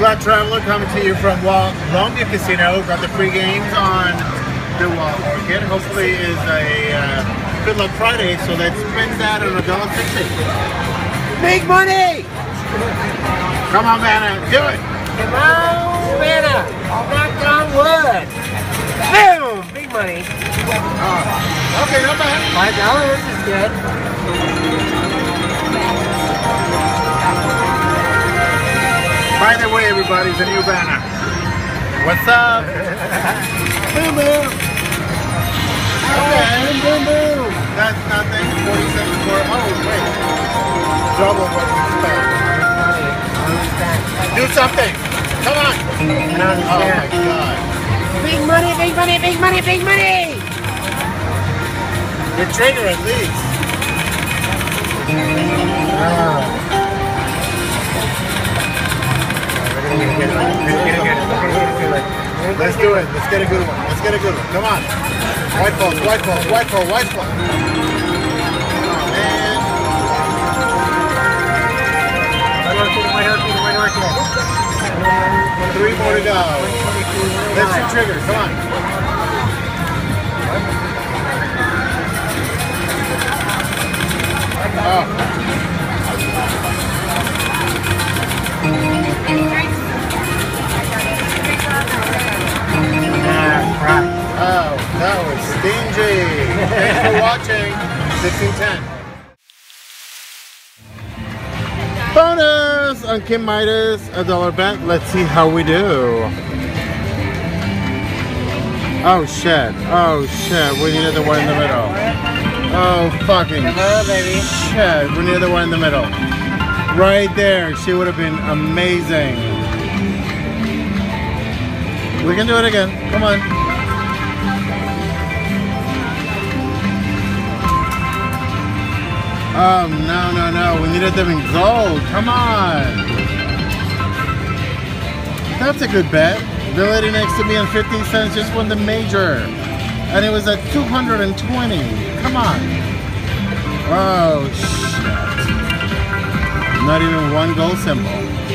Slot Traveler coming to you from Longview Casino. Got the free games on the Orchid. Hopefully is a Good Luck Friday, so let's spin that on $1.60. Big money! Come on, Vanna, do it! Come on, Vanna! Knock on wood! Boom! Big money. Okay, not bad. $5 is good. By the way, everybody, it's a new Vanna. What's up? Boom, boom. Okay. Boom, boom, boom. That's nothing. 47 for. Oh, wait. Double what we spent. Do something. Come on. Oh my God. Big money, big money, big money, big money. The trigger at least. Let's do it. Let's get a good one. Let's get a good one. Come on. White balls, white balls, white ball, white ball. Oh, man. Three more to go. Let's do triggers. Come on. Oh. Oh, that was stingy. Thanks for watching. 1610. Bonus on Kim Midas, $1 bet. Let's see how we do. Oh shit. Oh shit. We needed the one in the middle. Oh fucking shit. We needed the one in the middle. Right there. She would have been amazing. We can do it again. Come on. Oh, no, no, no. We needed them in gold. Come on. That's a good bet. The lady next to me on 50 cents just won the major. And it was at 220. Come on. Oh, shit. Not even one gold symbol.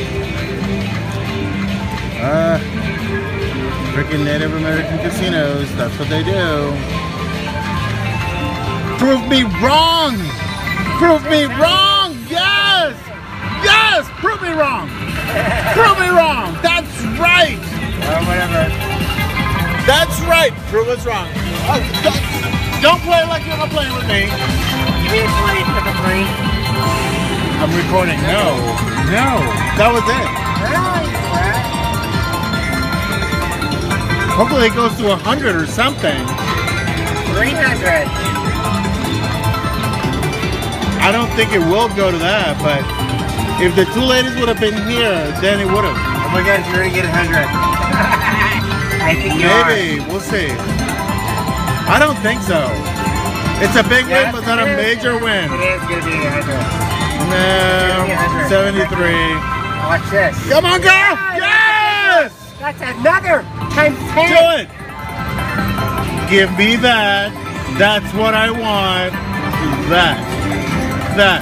Freaking Native American casinos. That's what they do. Prove me wrong! Prove me wrong! Yes! Yes! Prove me wrong! Prove me wrong! That's right! Whatever. That's right! Prove us wrong. Don't play like you're not playing with me. Give me a 20 for the free. I'm recording. No. No. That was it. Hopefully it goes to 100 or something. 300. I don't think it will go to that, but if the two ladies would have been here, then it would have. Oh my God, you're gonna get 100. I think you Maybe. We'll see. I don't think so. It's a big win, but not a major win. It is gonna be 100. No. 73. Watch this. Come on, girl! Yes! That's another times 10. Do it! Give me that. That's what I want. That. That.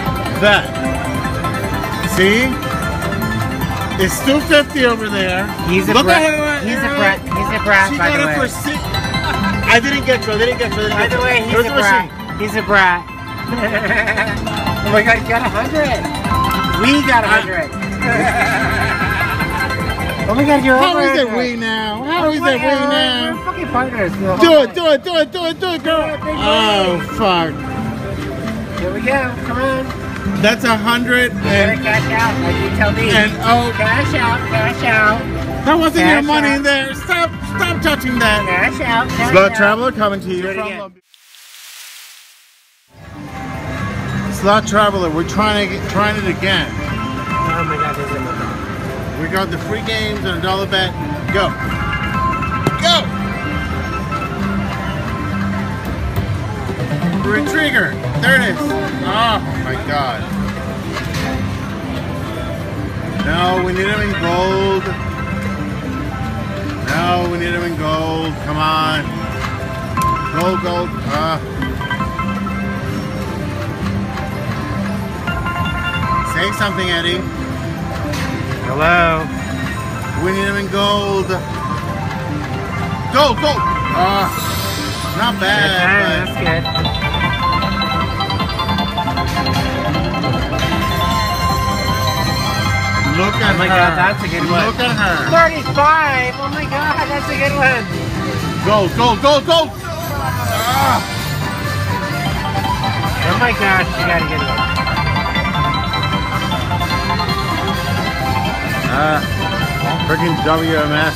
See? It's 250 over there. He's a brat. He's a brat. He's a brat, She by got the it way. for 6. I didn't get you. I didn't get you. By the way, he's a brat. He's a brat. Oh my God, you got 100. We got 100. Oh my God, you're How over is it 100. we now? How is it we now? We're fucking partners. Do it, girl. Oh, fuck. Here we go. Come on. That's 100 You gotta cash out, like you tell me. and oh, Cash out, cash out. there wasn't Cash your money out. in there. Stop touching that. Cash out, cash Slot out. Traveler coming to you Do it from again. Longview. Slot Traveler, we're trying it again. Oh my God, this is my God. We got the free games and $1 bet. Go. Go! Trigger. There it is. Oh my God. No, we need them in gold. No, we need them in gold. Come on. Gold. Say something, Eddie. Hello. We need them in gold. Gold, gold. Not bad. That's good. Look at her. Oh my God, that's a good one. Look at her. 35. Oh my God, that's a good one. Gold, gold, gold, gold. Oh my gosh, you got a good one. Freaking WMS.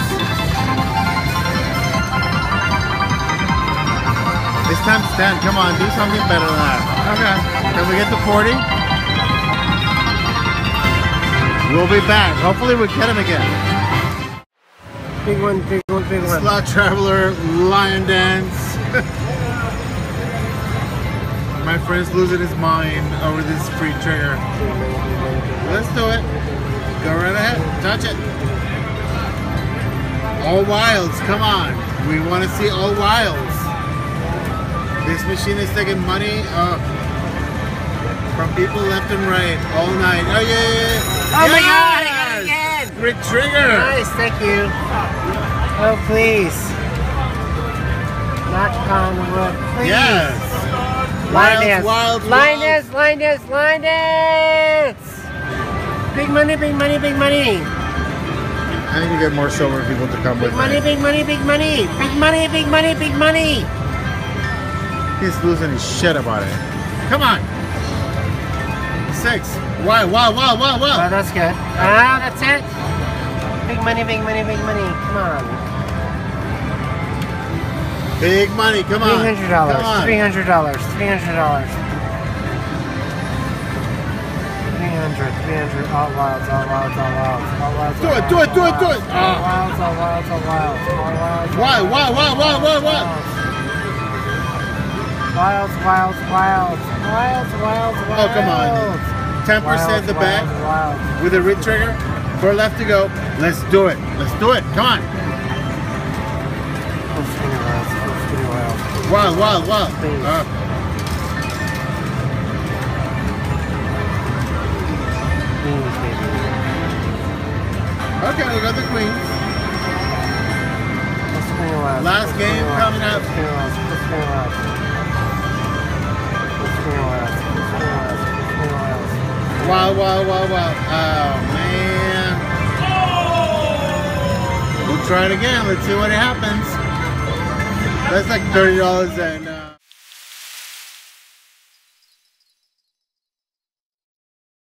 It's time to stand. Come on, do something better than that. Okay. Can we get to 40? We'll be back. Hopefully we get him again. Big one, big one, big one. Slot Traveler, Lion Dance. My friend's losing his mind over this free trigger. Let's do it. Go right ahead. Touch it. All wilds. Come on. We want to see all wilds. This machine is taking money from people left and right all night. Oh yeah! Oh my God! I got it again. Free trigger. Nice, thank you. Oh please. Knock on wood, please. Yes. Line dance. Wild, Line dance, line dance, line dance. Big money, big money, big money. I need to get more silver people to come with Big money, me. big money, big money. Big money, big money, big money. He's losing his shit about it. Come on. 6. Wow, wow, wow, wow, wow. Oh, that's good. Ah, that's it. Big money, big money, big money. Come on. Big money, come on. $300. Come on. $300. $300. 300. All wilds, all wilds, all wilds. All wilds. Do it, do it, do it, do it. All wilds, all wilds, all wilds. All wilds. Why, why, why, why, why, why? Wilds, wilds, wilds. Wilds, wilds, wilds. Oh, come on. 10% the back with a rig trigger. 4 left to go. Let's do it. Let's do it. Come on. Wild, wild, wild. Okay, we got the queens. Last game coming up. Wow, wow, wow, wow. Oh, man. We'll try it again. Let's see what happens. That's like $30 in.